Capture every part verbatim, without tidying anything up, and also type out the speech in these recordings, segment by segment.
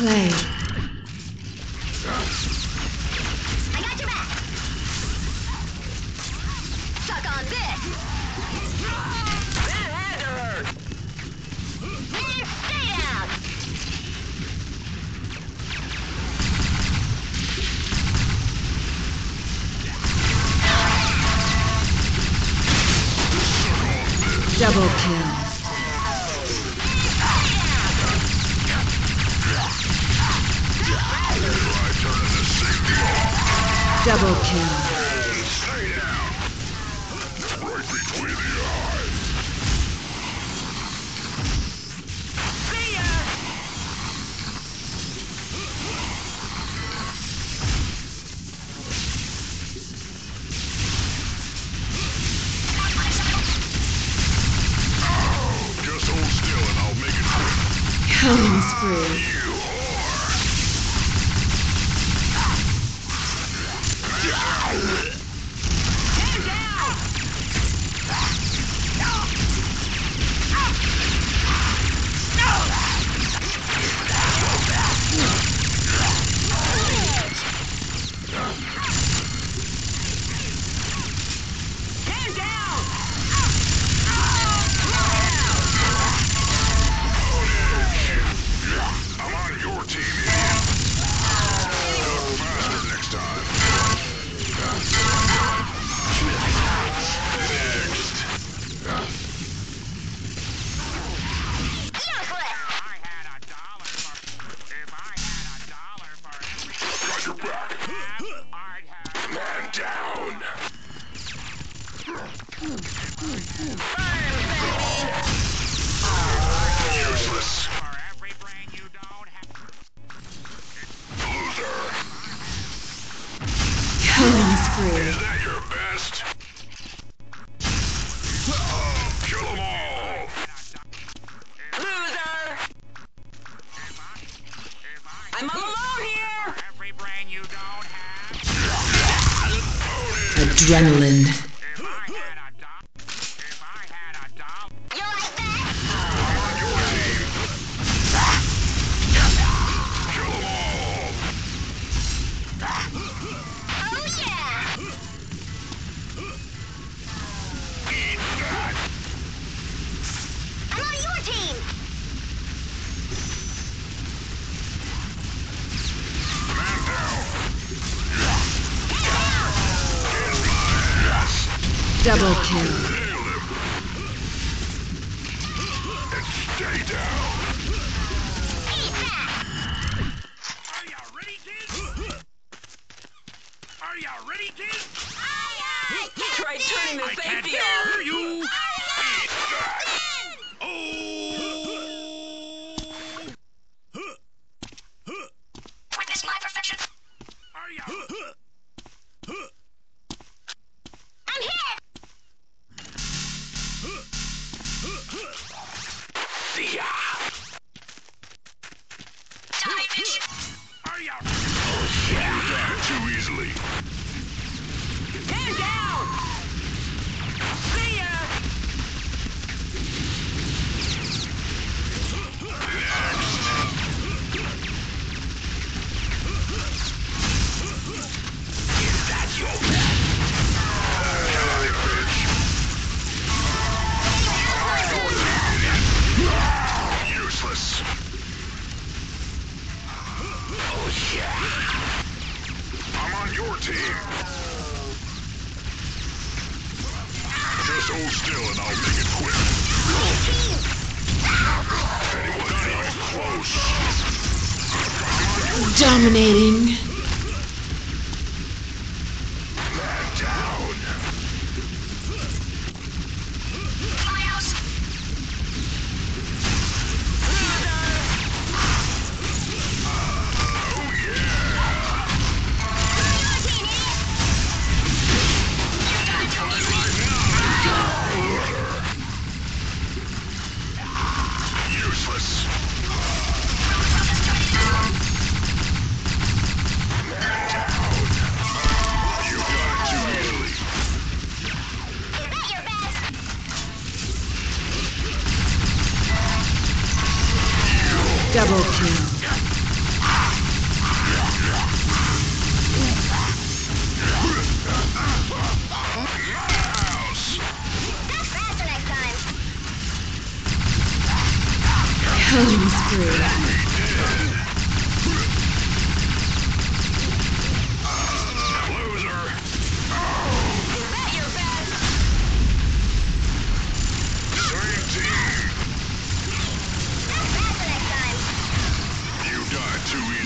Play. I got your back. Suck on this. That had to hurt. And stay down. Double kill. Double kill. Stay down. Right between the eyes. See ya. Just hold still and I'll make it quick. Killing spree. You Stand down. Stand down. I'm on your team, idiot. Look faster next time. Next. Useless. I had a dollar for if I had a dollar for every Got your back. I'd have Man down. Useless. for every brain you don't have. Loser. Killing spree. Is that your best? Kill them all. Loser. If I, if I I'm all alone here. for every brain you don't have. Adrenaline. If I had a dollar, if I had a dollar, You like that? On your team. Kill them all. Oh yeah. Eat that. I'm on your team. Man down. Stand down. Yes. Double kill. Nailed him. And stay down. Eat that. are you ready, kids? Are you ready, kids? Aye, aye. Try turning the I can't safety hear off. you. Eat that. Oh! Witness my perfection. Are you? I'm hit. See ya. Dive. Are you? You died too easily. Stand down. See ya. Is that your best? Get out of here, bitch. Useless. Oh yeah. I'm on your team. Just hold still and I'll make it quick. Anyone not even close. I'm on your Dominating. man down. My house. Oh yeah. Your team, idiot. You got too easy. Useless. Roosevelt is joining now.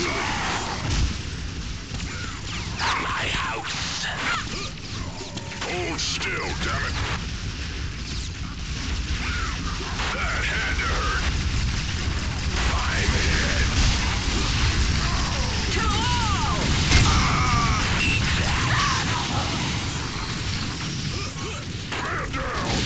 easily. My house. Hold still, damn it. That had to hurt. I'm hit. Man down.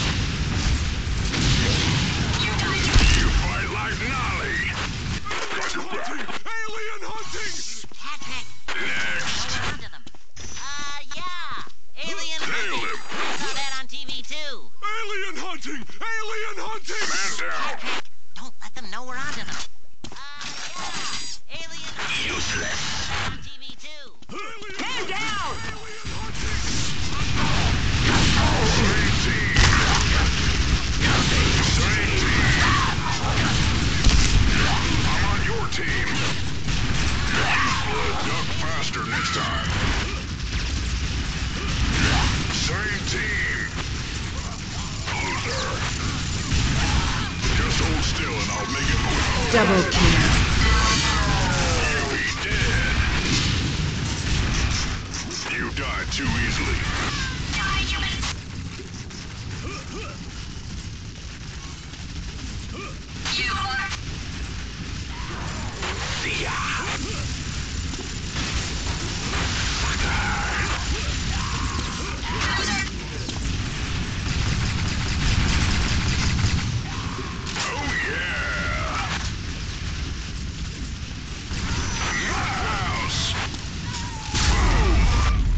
You fight like Nolly. Got your back. Alien hunting. Patrick, Next. we're onto them. Uh, yeah. Alien Nailed hunting. him. I saw that on T V too. Alien hunting. Alien hunting. Man down. Patrick, don't let them know we're onto them. Uh, yeah. Alien hunting. Useless. On T V too. Man down. Alien hunting. Straight team. Straight team. I'm on your team. Duck faster next time. Same team. Loser. Just hold still and I'll make it move. Double kill. You be dead. You died too easily. See ya. Oh yeah. My house. Boom.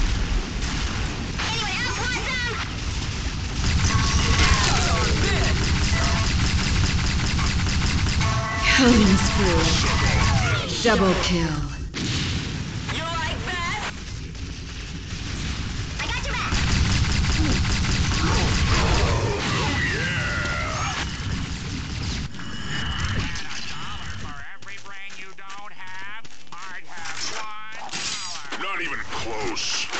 Killing spree. Double kill. You like that? I got your back. Oh yeah. And a dollar for every brain you don't have. I'd have one dollar. Not even close.